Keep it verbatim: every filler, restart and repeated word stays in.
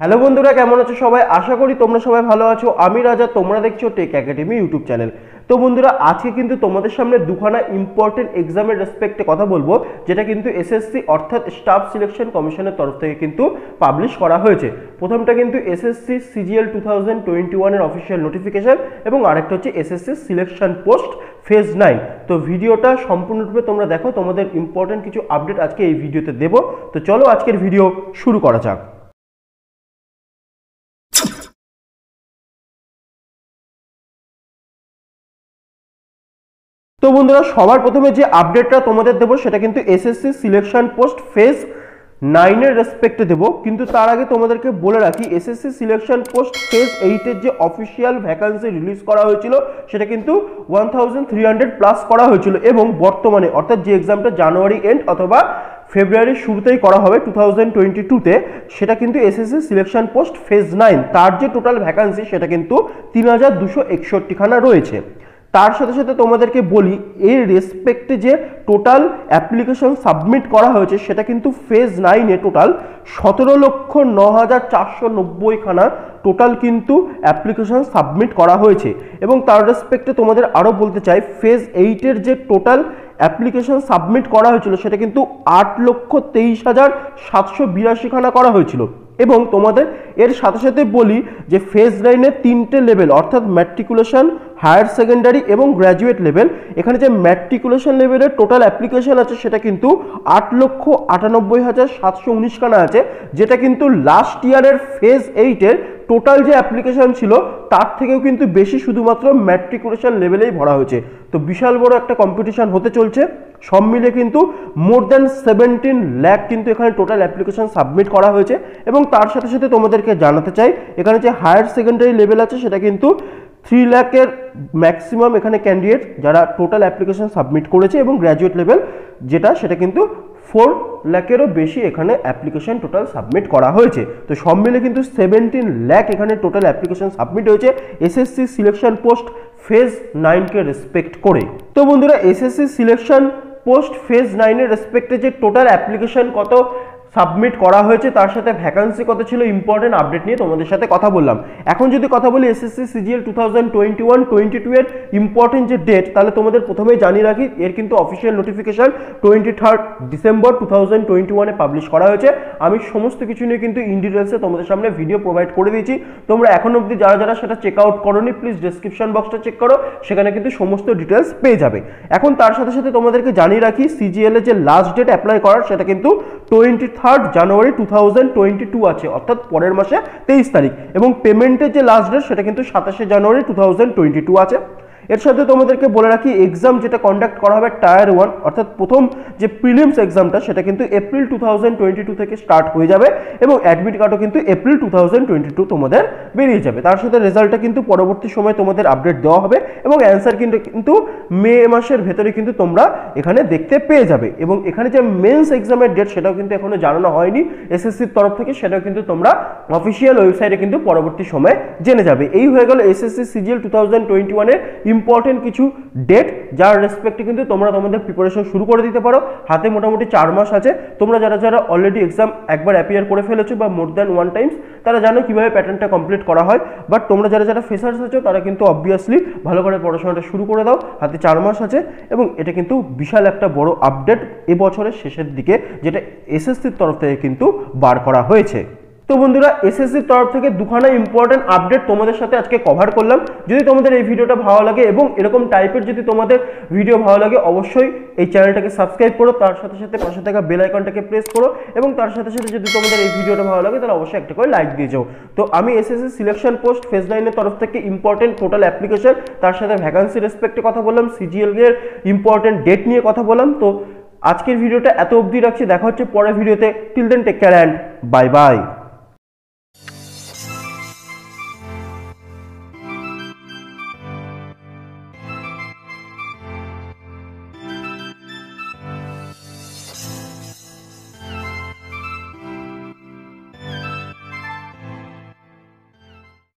Hello বন্ধুরা, কেমন আছো সবাই? আশা করি তোমরা সবাই ভালো আছো। আমি রাজা, তোমরা দেখছো টেক একাডেমি ইউটিউব চ্যানেল। তো বন্ধুরা, আজকে কিন্তু তোমাদের সামনে দুখানা ইম্পর্টেন্ট এক্সামের রেসপেক্টে কথা বলবো, যেটা কিন্তু এসএসসি অর্থাৎ স্টাফ সিলেকশন কমিশনের তরফ থেকে কিন্তু পাবলিশ করা হয়েছে। প্রথমটা কিন্তু SSC CGL two thousand twenty ওয়ানের অফিসিয়াল নোটিফিকেশন এবং আরেকটা হচ্ছে SSC selection post phase nine. তো ভিডিওটা সম্পূর্ণরূপে তোমরা দেখো, তোমাদের ইম্পর্টেন্ট কিছু আপডেট আজকে এই ভিডিওতে দেবো। তো চলো আজকের ভিডিও শুরু করা যাক। তো বন্ধুরা, সবার প্রথমে যে আপডেটটা তোমাদের দেবো সেটা কিন্তু এসএসসি সিলেকশন পোস্ট ফেজ নাইনের রেসপেক্টে দেবো। কিন্তু তার আগে তোমাদেরকে বলে রাখি, এসএসসি সিলেকশন পোস্ট ফেজ এইটের যে অফিসিয়াল ভ্যাকান্সি রিলিজ করা হয়েছিল সেটা কিন্তু one thousand three hundred plus করা হয়েছিল এবং বর্তমানে অর্থাৎ যে এক্সামটা জানুয়ারি এন্ড অথবা ফেব্রুয়ারির শুরুতেই করা হবে টু থাউজেন্ড টোয়েন্টি টুতে, সেটা কিন্তু SSC selection post phase nine. তার যে টোটাল ভ্যাকান্সি সেটা কিন্তু তিন হাজার দুশো একষট্টি খানা রয়েছে। তার সাথে সাথে তোমাদেরকে বলি, এর রেসপেক্টে যে টোটাল অ্যাপ্লিকেশন সাবমিট করা হয়েছে সেটা কিন্তু ফেজ নাইনে টোটাল সতেরো লক্ষ ন হাজার চারশো নব্বই খানা টোটাল কিন্তু অ্যাপ্লিকেশন সাবমিট করা হয়েছে। এবং তার রেসপেক্টে তোমাদের আরও বলতে চাই, ফেজ এইটের যে টোটাল অ্যাপ্লিকেশন সাবমিট করা হয়েছিল সেটা কিন্তু আট লক্ষ তেইশ হাজার সাতশো বিরাশি খানা করা হয়েছিল। এবং তোমাদের এর সাথে সাথে বলি যে ফেজ নাইনের তিনটে লেভেল অর্থাৎ ম্যাট্রিকুলেশন, হায়ার সেকেন্ডারি এবং গ্র্যাজুয়েট লেভেল, এখানে যে ম্যাট্রিকুলেশন লেভেলের টোটাল অ্যাপ্লিকেশন আছে সেটা কিন্তু আট লক্ষ আটানব্বই হাজার সাতশো উনিশ খানা আছে, যেটা কিন্তু লাস্ট ইয়ারের ফেজ এইটের টোটাল যে অ্যাপ্লিকেশন ছিল তার থেকেও কিন্তু বেশি শুধুমাত্র ম্যাট্রিকুলেশন লেভেলেই ভরা হয়েছে। তো বিশাল বড় একটা কম্পিটিশন হতে চলছে। সব মিলে কিন্তু মোর দ্যান সেভেন্টিন ল্যাক কিন্তু এখানে টোটাল অ্যাপ্লিকেশন সাবমিট করা হয়েছে। এবং তার সাথে সাথে তোমাদেরকে জানাতে চাই, এখানে যে হায়ার সেকেন্ডারি লেভেল আছে সেটা কিন্তু থ্রি ল্যাকের ম্যাক্সিমাম এখানে ক্যান্ডিডেট যারা টোটাল অ্যাপ্লিকেশন সাবমিট করেছে, এবং গ্র্যাজুয়েট লেভেল যেটা সেটা কিন্তু ফোর ল্যাকেরও বেশি এখানে অ্যাপ্লিকেশন টোটাল সাবমিট করা হয়েছে। তো সব মিলে কিন্তু সেভেন্টিন ল্যাক এখানে টোটাল অ্যাপ্লিকেশন সাবমিট হয়েছে এসএসসি সিলেকশন পোস্ট ফেজ নাইনকে রেসপেক্ট করে। তো বন্ধুরা, এসএসসি সিলেকশন পোস্ট ফেজ নাইনের রেসপেক্টে যে টোটাল অ্যাপ্লিকেশন কত সাবমিট করা হয়েছে তার সাথে ভ্যাকান্সি কত ছিল, ইম্পর্টেন্ট আপডেট নিয়ে তোমাদের সাথে কথা বললাম। এখন যদি কথা বলি SSC CGL two thousand twenty one twenty two এর ইম্পর্টেন্ট যে ডেট, তাহলে তোমাদের প্রথমেই জানিয়ে রাখি এর কিন্তু official notification twenty third December two thousand twenty ওয়ানে পাবলিশ করা হয়েছে। আমি সমস্ত কিছু নিয়ে কিন্তু ইন ডিটেলসে তোমাদের সামনে ভিডিও প্রোভাইড করে দিয়েছি। তোমরা এখন অবধি যারা যারা সেটা চেক আউট করোনি, প্লিজ ডেসক্রিপশন বক্সটা চেক করো, সেখানে কিন্তু সমস্ত ডিটেলস পেয়ে যাবে। এখন তার সাথে সাথে তোমাদেরকে জানিয়ে রাখি, সিজিএল এর যে লাস্ট ডেট অ্যাপ্লাই করার সেটা কিন্তু twenty third January two thousand twenty two আছে, অর্থাৎ পরের মাসে তেইশ তারিখ। এবং পেমেন্টের যে লাস্ট ডেট সেটা কিন্তু সাতাশে January two thousand twenty two আছে। এর সাথে তোমাদেরকে বলে রাখি, এক্সাম যেটা কন্ডাক্ট করা হবে টায়ার ওয়ান অর্থাৎ প্রথম যে প্রিলিমস এক্সামটা সেটা কিন্তু April two thousand twenty two থেকে স্টার্ট হয়ে যাবে এবং অ্যাডমিট কার্ডও কিন্তু April two thousand twenty two তোমাদের বেরিয়ে যাবে। তার সাথে রেজাল্টটা কিন্তু পরবর্তী সময় তোমাদের আপডেট দেওয়া হবে এবং অ্যান্সার কিন্তু কিন্তু মে মাসের ভেতরে কিন্তু তোমরা এখানে দেখতে পেয়ে যাবে। এবং এখানে যে মেন্স এক্সামের ডেট সেটাও কিন্তু এখনো জানানো হয়নি এসএসসির তরফ থেকে, সেটাও কিন্তু তোমরা অফিসিয়াল ওয়েবসাইটে কিন্তু পরবর্তী সময়ে জেনে যাবে। এই হয়ে গেল SSC CGL two thousand twenty ওয়ানের ইম্পর্টেন্ট কিছু ডেট, যার রেসপেক্টে কিন্তু তোমরা তোমাদের প্রিপারেশন শুরু করে দিতে পারো। হাতে মোটামুটি চার মাস আছে। তোমরা যারা যারা অলরেডি এক্সাম একবার অ্যাপিয়ার করে ফেলেছো বা মোর দ্যান ওয়ান টাইমস, তারা জানো কিভাবে প্যাটার্নটা কমপ্লিট করা হয়। বাট তোমরা যারা যারা ফ্রেশার্স আছো তারা কিন্তু অবভিয়াসলি ভালো করে পড়াশোনাটা শুরু করে দাও। হাতে চার মাস আছে এবং এটা কিন্তু বিশাল একটা বড় আপডেট এবছরের শেষের দিকে, যেটা এসএসসির তরফ থেকে কিন্তু বার করা হয়েছে। তো বন্ধুরা, এসএসসির তরফ থেকে দুখানা ইম্পর্টেন্ট আপডেট তোমাদের সাথে আজকে কভার করলাম। যদি তোমাদের এই ভিডিওটা ভালো লাগে এবং এরকম টাইপের যদি তোমাদের ভিডিও ভালো লাগে, অবশ্যই এই চ্যানেলটাকে সাবস্ক্রাইব করো, তার সাথে সাথে পাশে থাকা বেল আইকনটাকে প্রেস করো এবং তার সাথে সাথে যদি তোমাদের এই ভিডিওটা ভালো লাগে তাহলে অবশ্যই একটা করে লাইক দিয়ে যাও। তো আমি এসএসসি সিলেকশন পোস্ট ফেজ নাইনের তরফ থেকে ইম্পর্টেন্ট টোটাল অ্যাপ্লিকেশন, তার সাথে ভ্যাকান্সি রেসপেক্টে কথা বললাম, সিজিএল এর ইম্পর্টেন্ট ডেট নিয়ে কথা বললাম। তো আজকের ভিডিওটা এত অবধি রাখছি, দেখা হচ্ছে পরের ভিডিওতে। Till then take care and bye by.